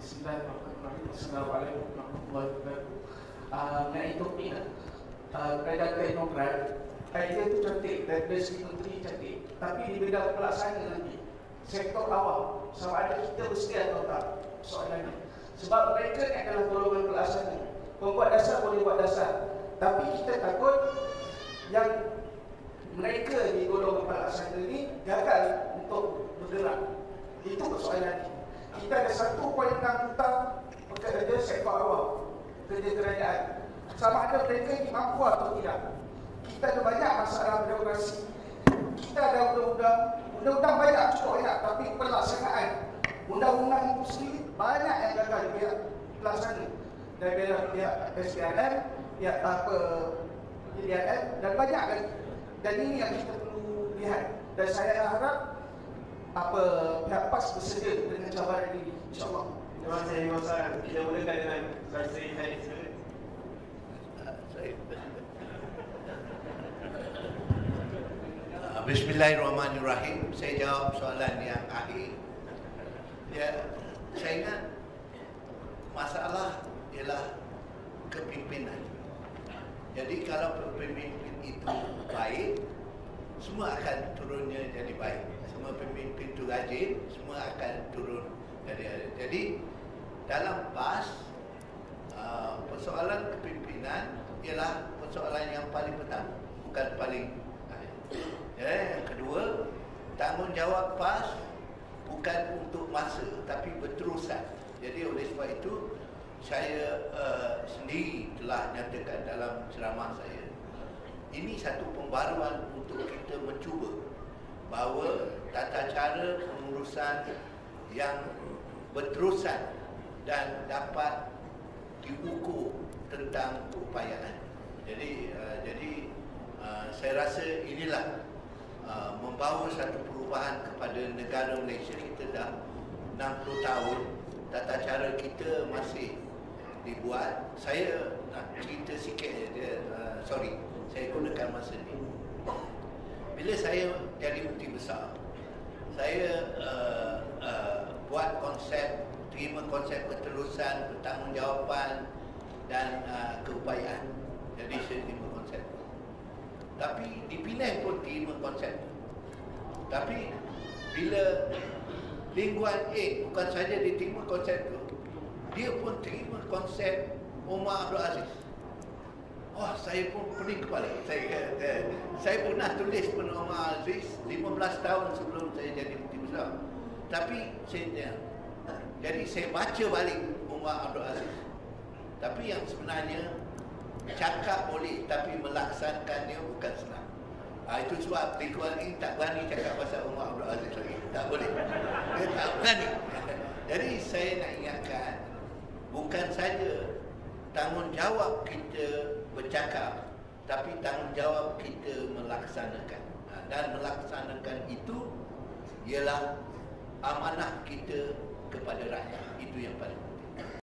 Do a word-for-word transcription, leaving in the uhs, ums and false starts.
Bismillahirrahmanirrahim. Assalamualaikum warahmatullahi wabarakatuh. Uh, mengenai topik uh, kerajaan teknokrat, idea itu cantik, dari segi menteri cantik, tapi di bidang pelaksana nanti sektor awam sama ada kita bersedia atau tak soalannya. Sebab mereka ni adalah golongan pelaksana. Pembuat dasar boleh buat dasar, tapi kita takut yang mereka di golongan pelaksana ni gagal untuk bergerak. Itu persoalan. Kita ada satu poin enam juta pekerja sektor awam, kerja kerajaan. Sama ada mereka ini mampu atau tidak. Kita ada banyak masalah birokrasi. Kita ada undang-undang, undang-undang banyak, cukup banyak, tapi pelaksanaan undang-undang itu sendiri banyak yang gagal di pihak pelaksana. Dari pihak S P R M, pihak apa P D R M, dan banyak kan. Dan ini yang kita perlu lihat. Dan saya harap apa pihak PAS bersedia dengan cabaran ini, insyaAllah. Terima kasih, Imam Saran. Kita mulakan dengan Sri Syahid sekali. Bismillahirrahmanirrahim. Saya jawab soalan yang akhir. Ya, saya ingat masalah ialah kepimpinan. Jadi kalau pemimpin itu baik, semua akan turunnya jadi baik. Semua pemimpin itu rajin, semua akan turun jadi baik. Jadi dalam PAS, uh, persoalan kepimpinan ialah persoalan yang paling pertama, bukan paling akhir. Ya, yang kedua, tanggungjawab PAS bukan untuk masa tapi berterusan. Jadi oleh sebab itu saya uh, sendiri telah nyatakan dalam ceramah saya, ini satu pembaruan untuk kita mencuba bahawa tata cara pengurusan yang berterusan dan dapat diukur tentang keupayaan. Jadi uh, jadi uh, saya rasa inilah uh, membawa satu perubahan kepada negara Malaysia. Kita dah enam puluh tahun, tata cara kita masih dibuat. Saya nak cerita sikit je, uh, sorry, saya gunakan masa ni. Bila saya jadi menteri besar, saya uh, uh, buat konsep, terima konsep keterusan, bertanggungjawaban dan uh, keupayaan. Jadi saya terima konsep. Tapi di Penang pun terima konsep. Tapi bila Lee Kuan Yew bukan saja diterima konsep itu, dia pun terima konsep Omar Abdul Aziz. Oh, saya pun pening kepala. Saya, eh, saya pernah tulis pun Omar Aziz lima belas tahun sebelum saya jadi menteri besar. Tapi saya, jadi saya baca balik Omar Abdul Aziz. Tapi yang sebenarnya cakap boleh, tapi melaksanakannya bukan senang. Ha, itu sebab Lee Kuan Yew tak berani cakap pasal Omar Abdul Aziz lagi. Tak boleh. Dia tak berani. Jadi saya nak ingatkan, bukan saja tanggungjawab kita bercakap, tapi tanggungjawab kita melaksanakan. Dan melaksanakan itu ialah amanah kita kepada rakyat. Itu yang paling penting.